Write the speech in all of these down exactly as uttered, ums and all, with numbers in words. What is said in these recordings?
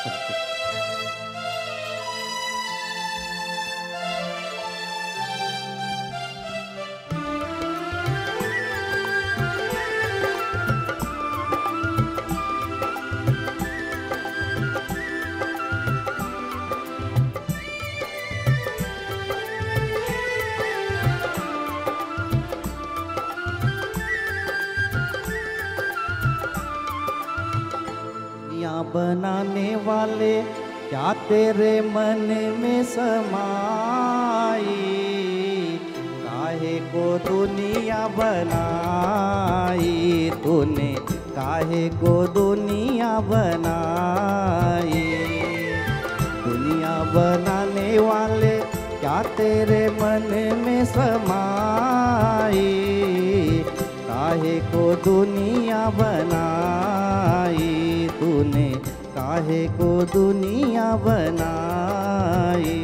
बनाने वाले क्या तेरे मन में समाई, काहे को दुनिया बनाई तूने, काहे को दुनिया बनाई। दुनिया बनाने वाले क्या तेरे मन में समाई, काहे को दुनिया बनाई तूने, काहे को दुनिया बनाई।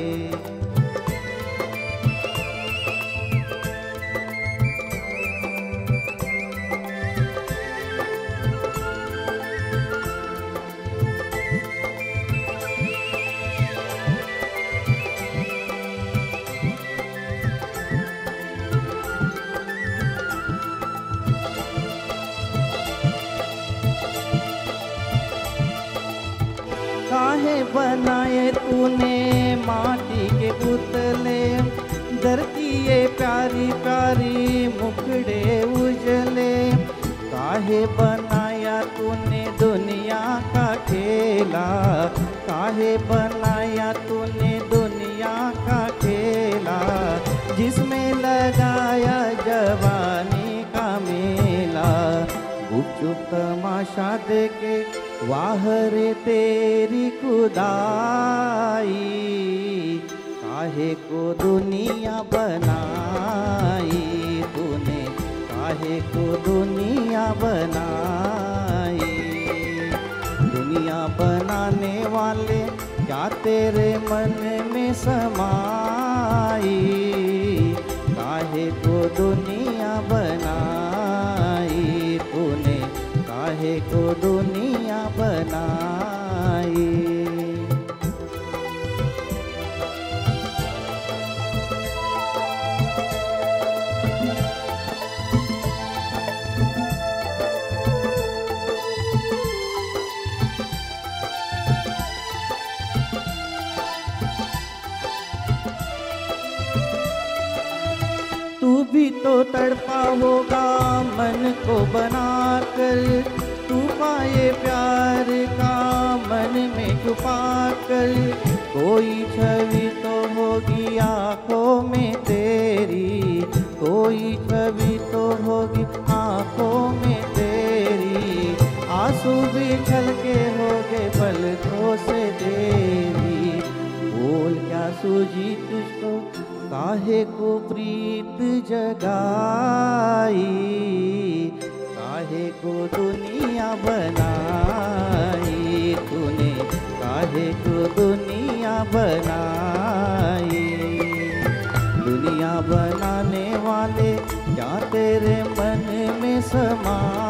काहे बनाए तूने माटी के पुतले, धरती ये प्यारी प्यारी मुखड़े उजले। काहे बनाया तूने दुनिया का खेला, काहे बनाया तूने दुनिया का खेला, जिसमें लगाया जवानी का मेला। गुपचुप तमाशा देके वाह रे तेरी खुदाई, काहे को दुनिया बनाई तूने, काहे को दुनिया बनाई। दुनिया बनाने वाले क्या तेरे मन में समाई, काहे को दुनिया बनाई तूने, काहे को दुनिया बनाई। तू भी तो तड़पा होगा मन को बनाकर, तू पाए प्यार का मन में छुपा कर। कोई छवि तो होगी आँखों में तेरी, कोई छवि तो होगी आँखों में तेरी। आंसू भी छलके होगे पलकों से तेरी। बोल क्या सूझी तुझको, काहे को प्रीत जगाई, काहे को दुनिया बनाई तूने, काहे को दुनिया बनाई। दुनिया बनाने वाले क्या तेरे मन में समा